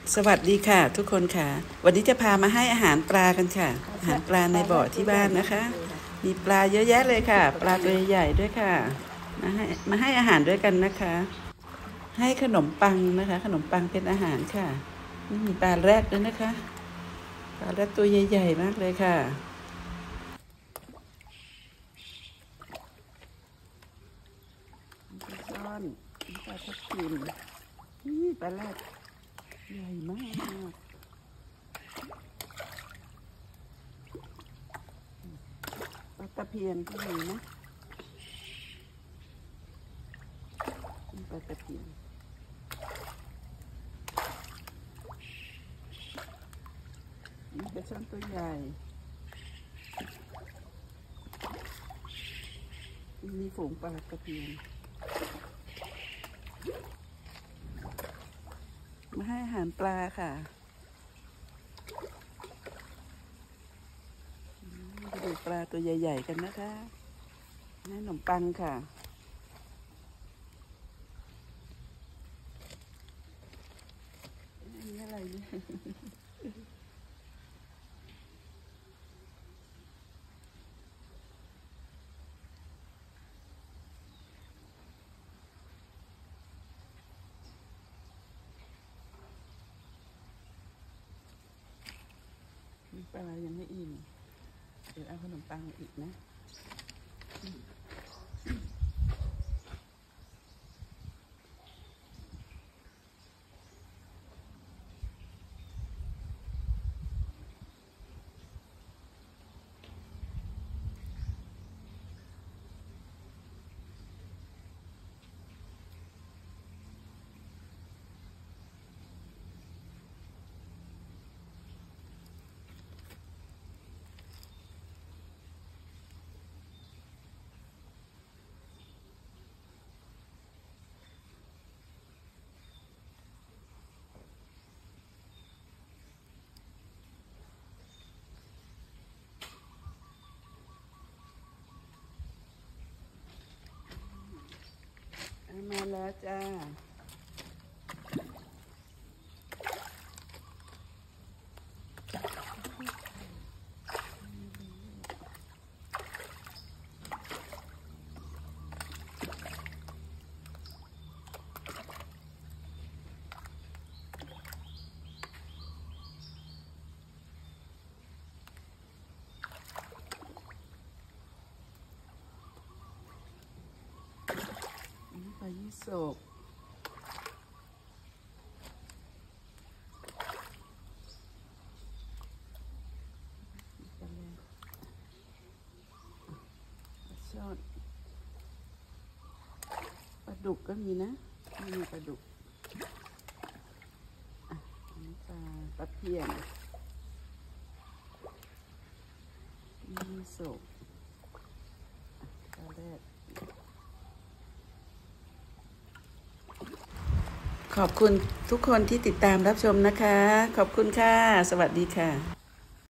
สวัสดีค่ะทุกคนค่ะวันนี้จะพามาให้อาหารปลากันค่ะอาหารปลาในบ่อที่บ้านนะคะมีปลาเยอะแยะเลยค่ะปลาตัวใหญ่ด้วยค่ะมาให้อาหารด้วยกันนะคะให้ขนมปังนะคะขนมปังเป็นอาหารค่ะนี่มีปลาแรดด้วยนะคะปลาแรดตัวใหญ่ๆมากเลยค่ะปลาซ่อนปลาทับทิมนี่ปลาแรดใหญ่มากปลาตะเพียนก็มีนะปลาตะเพียนนี่ปลาช่อนตัวใหญ่มีฝูงปลาตะเพียนมาให้อาหารปลาค่ะดูปลาตัวใหญ่ๆกันนะคะให้ขนมปังค่ะนี่อะไรเนี่ยปลายังไม่อิ่มเดี๋ยวเอาขนมปังอีกนะมาแล้วจ้าปลายี่สกช่อนปลาดุกก็มีนะมีปลาดุกอันนี้ปลาเพียนมีสกปลาแรดขอบคุณทุกคนที่ติดตามรับชมนะคะขอบคุณค่ะสวัสดีค่ะ